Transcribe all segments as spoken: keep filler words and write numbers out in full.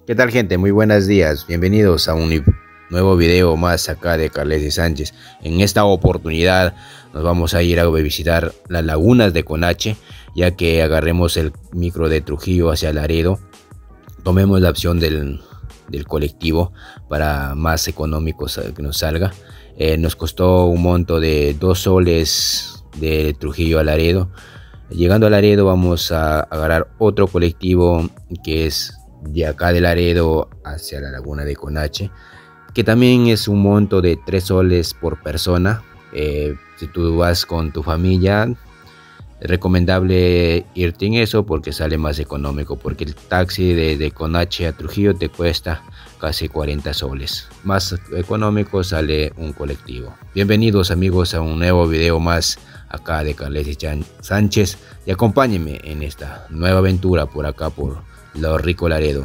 ¿Qué tal, gente? Muy buenos días, bienvenidos a un nuevo video más acá de Carles y Sánchez. En esta oportunidad nos vamos a ir a visitar las lagunas de Conache, ya que agarremos el micro de Trujillo hacia Laredo, tomemos la opción del, del colectivo para más económico que nos salga. Eh, nos costó un monto de dos soles de Trujillo a Laredo. Llegando a Laredo vamos a agarrar otro colectivo que es de acá de Laredo hacia la laguna de Conache, que también es un monto de tres soles por persona. Eh, si tú vas con tu familia, es recomendable irte en eso porque sale más económico, porque el taxi de, de Conache a Trujillo te cuesta casi cuarenta soles. Más económico sale un colectivo. Bienvenidos, amigos, a un nuevo video más acá de Carles y Sánchez, y acompáñenme en esta nueva aventura por acá por Lo Rico Laredo.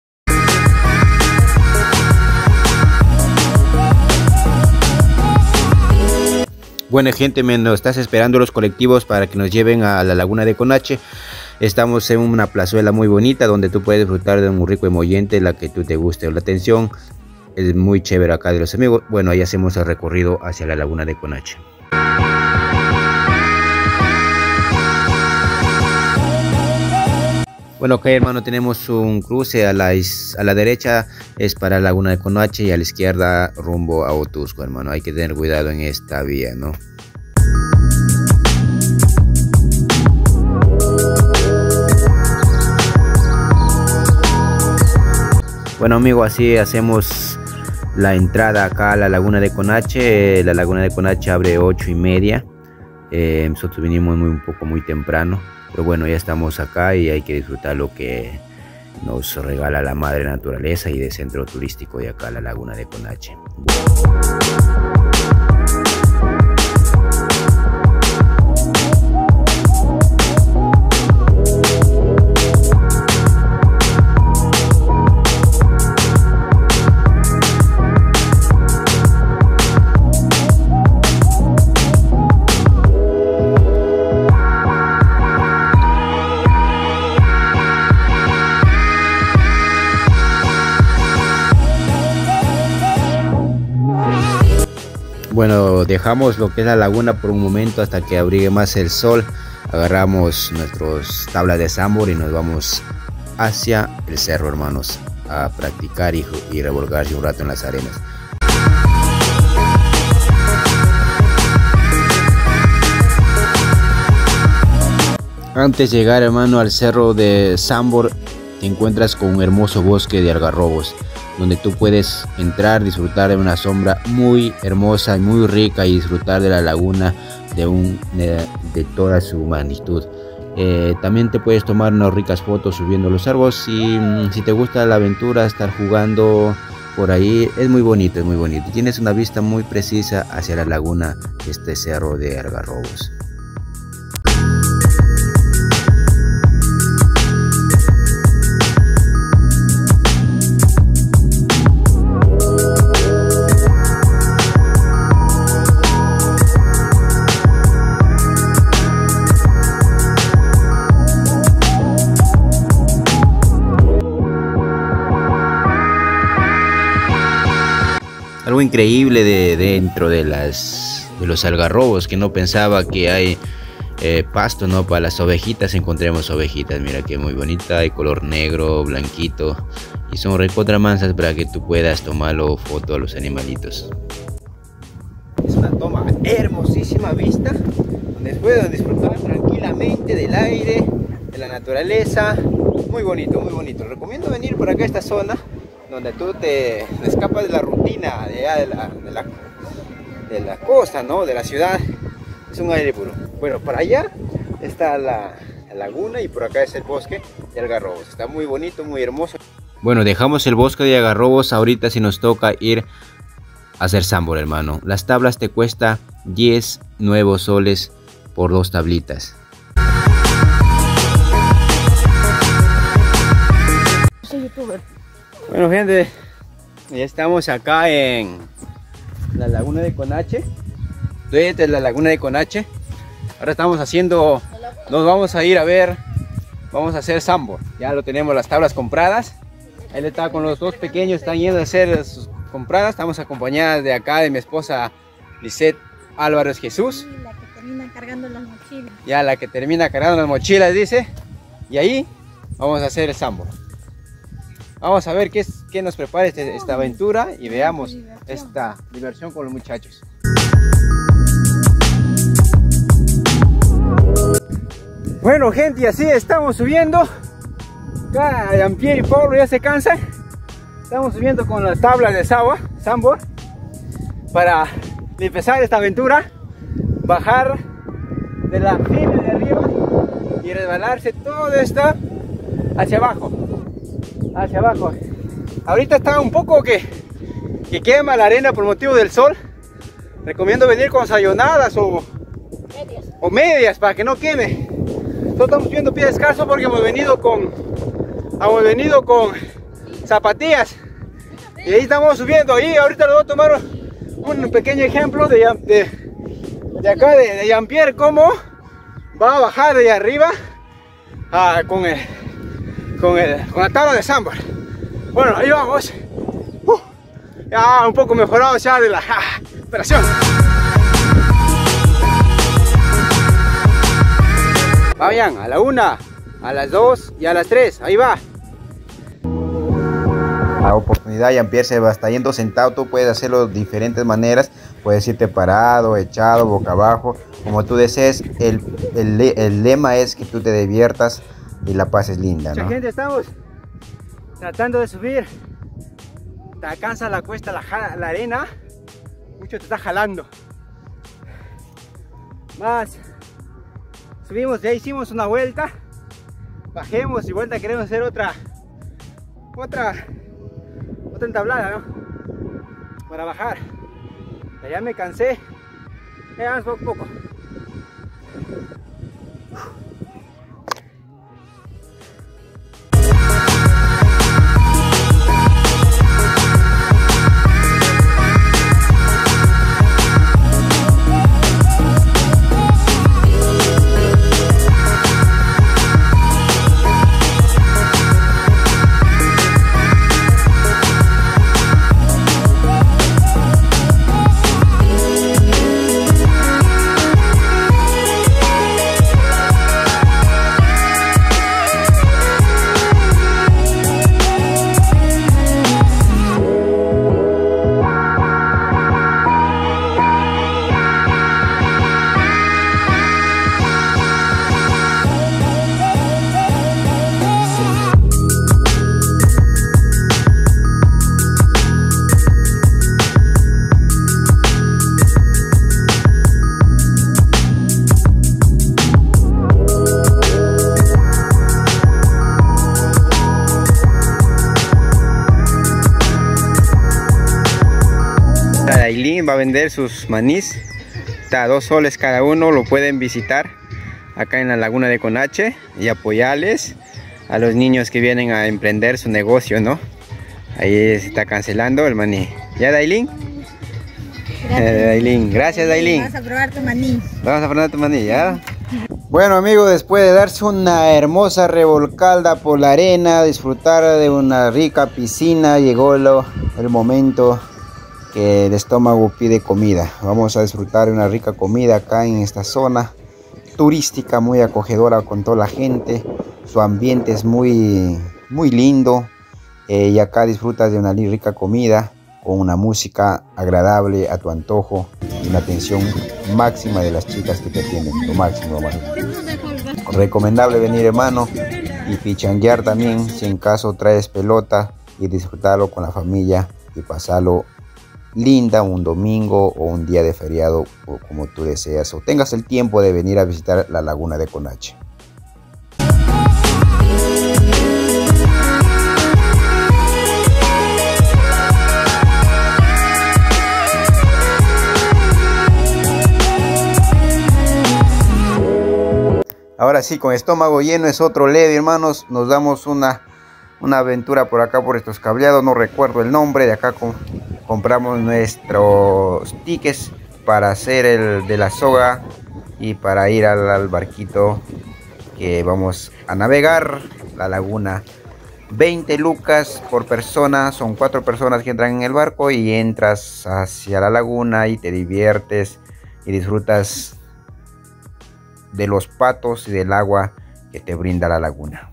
Bueno, gente, me nos estás esperando los colectivos para que nos lleven a la laguna de Conache. Estamos en una plazuela muy bonita donde tú puedes disfrutar de un rico emollente, la que tú te guste la atención. Es muy chévere acá de los amigos. Bueno, ahí hacemos el recorrido hacia la laguna de Conache. Bueno, ok, hermano, tenemos un cruce a la, a la derecha es para la laguna de Conache y a la izquierda rumbo a Otusco, hermano. Hay que tener cuidado en esta vía, ¿no? Bueno, amigo, así hacemos la entrada acá a la laguna de Conache. La laguna de Conache abre ocho y media. Eh, nosotros vinimos muy, un poco muy temprano. Pero bueno, ya estamos acá y hay que disfrutar lo que nos regala la madre naturaleza y del centro turístico de acá, la laguna de Conache. Bueno, dejamos lo que es la laguna por un momento hasta que abrigue más el sol. Agarramos nuestras tablas de sandboard y nos vamos hacia el cerro, hermanos, a practicar y, y revolcarse un rato en las arenas. Antes de llegar, hermano, al cerro de sandboard, te encuentras con un hermoso bosque de algarrobos, donde tú puedes entrar, disfrutar de una sombra muy hermosa y muy rica y disfrutar de la laguna de, un, de, de toda su magnitud. Eh, también te puedes tomar unas ricas fotos subiendo los árboles y si te gusta la aventura, estar jugando por ahí, es muy bonito, es muy bonito. Tienes una vista muy precisa hacia la laguna de este cerro de algarrobos. Algo increíble de dentro de las de los algarrobos, que no pensaba que hay eh, pasto, ¿no? Para las ovejitas encontremos ovejitas. Mira que muy bonita, hay color negro, blanquito, y son recontra mansas para que tú puedas tomarlo foto a los animalitos. Es una toma hermosísima vista, donde puedes disfrutar tranquilamente del aire, de la naturaleza. Muy bonito, muy bonito. Recomiendo venir por acá a esta zona donde tú te escapas de la rutina de, de, la, de, la, de la costa, ¿no? De la ciudad. Es un aire puro. Bueno, para allá está la, la laguna y por acá es el bosque de algarrobos. Está muy bonito, muy hermoso. Bueno, dejamos el bosque de algarrobos. Ahorita si nos toca ir a hacer sandboard, hermano. Las tablas te cuesta diez nuevos soles por dos tablitas. Soy youtuber. Bueno, gente, ya estamos acá en la laguna de Conache. Esta es la laguna de Conache. Ahora estamos haciendo, nos vamos a ir a ver, vamos a hacer sandboard. Ya lo tenemos las tablas compradas. Él está con los dos pequeños, están yendo a hacer sus compradas. Estamos acompañadas de acá de mi esposa Lisette Álvarez Jesús. Sí, la que termina cargando las mochilas. Ya, la que termina cargando las mochilas, dice. Y ahí vamos a hacer el sambo. Vamos a ver qué, es, qué nos prepara este, esta aventura y veamos esta diversión con los muchachos. Bueno, gente, y así estamos subiendo. Acá Jean-Pierre y Pablo ya se cansan. Estamos subiendo con las tablas de Sawa, Sambor, para empezar esta aventura. Bajar de la fila de arriba y resbalarse todo esto hacia abajo. Hacia abajo. Ahorita está un poco que, que quema la arena por motivo del sol. Recomiendo venir con sayonadas o medias, o medias para que no queme. Nosotros estamos viendo pie descalzo porque hemos venido con hemos venido con zapatillas y ahí estamos subiendo. Y ahorita les voy a tomar un pequeño ejemplo de, de, de acá de, de Jean-Pierre, cómo va a bajar de arriba ah, con, el, con, el, con la tabla de Sambor. Bueno, ahí vamos. Uh, ya un poco mejorado ya de la ah, operación. Vayan a la una, a las dos y a las tres. Ahí va. La oportunidad, Jean-Pierre se va, está yendo sentado. Tú puedes hacerlo de diferentes maneras. Puedes irte parado, echado, boca abajo, como tú desees. El, el, el lema es que tú te diviertas y la pases linda, ¿no? Mucha gente, estamos tratando de subir. Te alcanza la cuesta, la, la arena. Mucho te está jalando. Más. Subimos, ya hicimos una vuelta. Bajemos y vuelta, queremos hacer otra. Otra. Otra entablada, ¿no? Para bajar. Ya me cansé. Ya vamos poco a poco. Va a vender sus manís, está a dos soles cada uno. Lo pueden visitar acá en la laguna de Conache y apoyarles a los niños que vienen a emprender su negocio, ¿no? Ahí se está cancelando el maní. ¿Ya, Dailin? Gracias, eh, Dailin. Gracias, Dailin. Vamos a probar tu maní. Vamos a probar tu maní, ¿ya? Bueno, amigos, después de darse una hermosa revolcada por la arena, disfrutar de una rica piscina, llegó lo, el momento que el estómago pide comida. Vamos a disfrutar de una rica comida acá en esta zona turística, muy acogedora con toda la gente. Su ambiente es muy, muy lindo. Eh, y acá disfrutas de una rica comida con una música agradable a tu antojo y una atención máxima de las chicas que te atienden. Lo máximo, hermano. Recomendable venir, hermano, y pichanguear también si en caso traes pelota, y disfrutarlo con la familia y pasarlo linda un domingo o un día de feriado, o como tú deseas o tengas el tiempo de venir a visitar la laguna de Conache. Ahora sí, con estómago lleno es otro leve, hermanos. Nos damos una, una aventura por acá, por estos cableados. No recuerdo el nombre. De acá con, compramos nuestros tickets para hacer el de la soga y para ir al, al barquito que vamos a navegar la laguna veinte lucas por persona, son cuatro personas que entran en el barco y entras hacia la laguna y te diviertes y disfrutas de los patos y del agua que te brinda la laguna.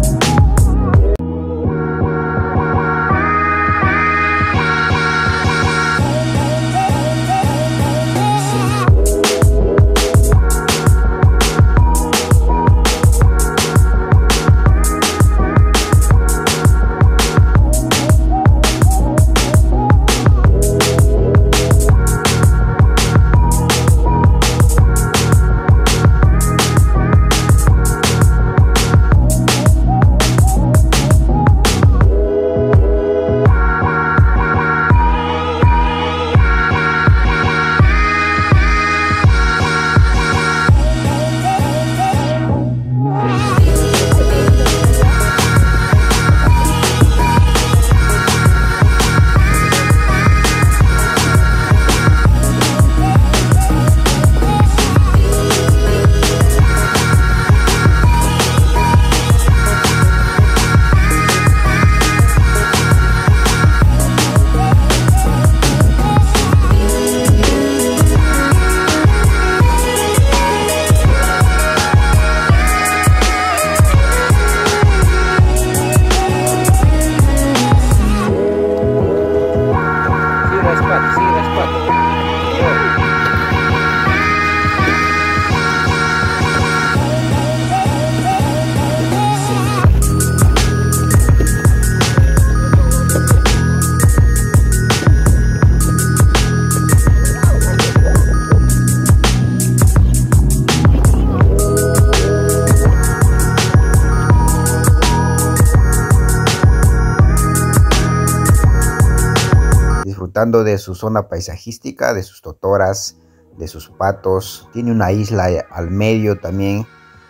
Disfrutando de su zona paisajística, de sus totoras, de sus patos. Tiene una isla al medio también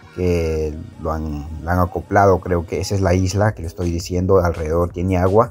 que lo han, lo han acoplado, creo que esa es la isla que le estoy diciendo. Alrededor tiene agua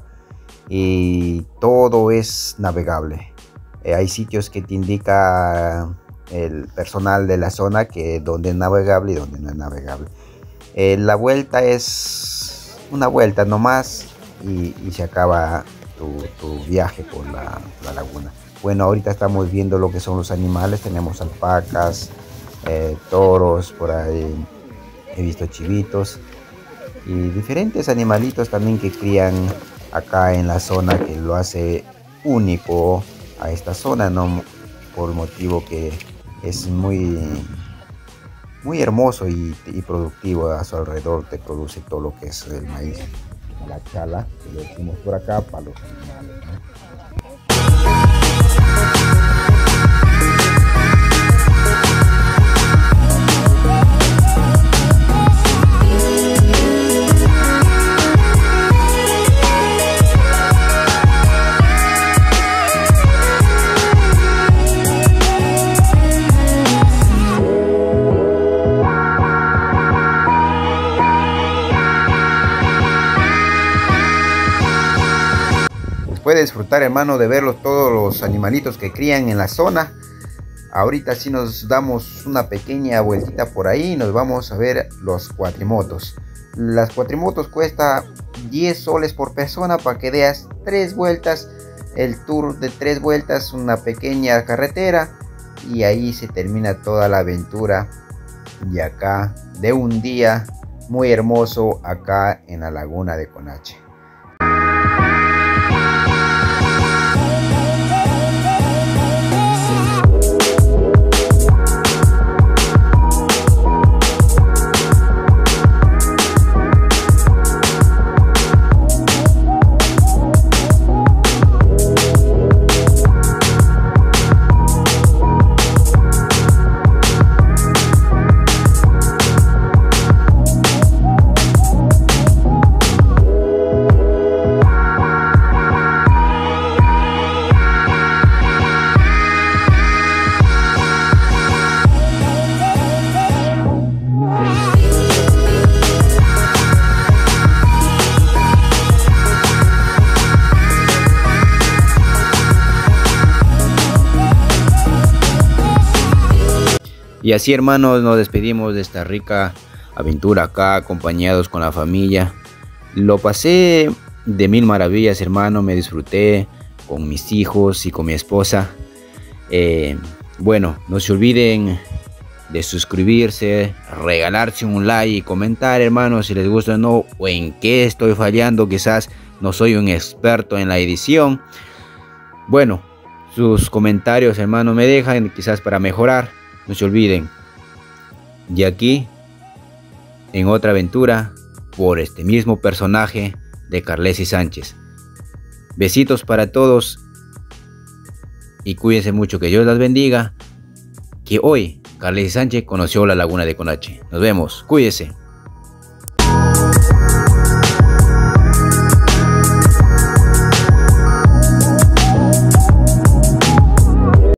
y todo es navegable. Eh, hay sitios que te indica el personal de la zona que donde es navegable y donde no es navegable. Eh, la vuelta es una vuelta nomás y, y se acaba Tu, tu viaje por la, la laguna. Bueno, ahorita estamos viendo lo que son los animales. Tenemos alpacas, eh, toros, por ahí he visto chivitos y diferentes animalitos también que crían acá en la zona, que lo hace único a esta zona, ¿no? Por motivo que es muy muy hermoso y, y productivo. A su alrededor te produce todo lo que es el maíz, la chala, que lo decimos por acá para los animales, ¿no? Puede disfrutar, hermano, de verlos todos los animalitos que crían en la zona. Ahorita sí nos damos una pequeña vueltita por ahí y nos vamos a ver los cuatrimotos. Las cuatrimotos cuesta diez soles por persona para que des tres vueltas. El tour de tres vueltas, una pequeña carretera, y ahí se termina toda la aventura de acá, de un día muy hermoso acá en la laguna de Conache. Y así, hermanos, nos despedimos de esta rica aventura acá, acompañados con la familia. Lo pasé de mil maravillas, hermano. Me disfruté con mis hijos y con mi esposa. Eh, bueno, no se olviden de suscribirse, regalarse un like y comentar, hermano, si les gusta o no, o en qué estoy fallando. Quizás no soy un experto en la edición. Bueno, sus comentarios, hermano, me dejan quizás para mejorar. No se olviden. Y aquí, en otra aventura, por este mismo personaje de Carlesis Sánchez. Besitos para todos y cuídense mucho, que Dios las bendiga. Que hoy Carlesis Sánchez conoció la laguna de Conache. Nos vemos, cuídense.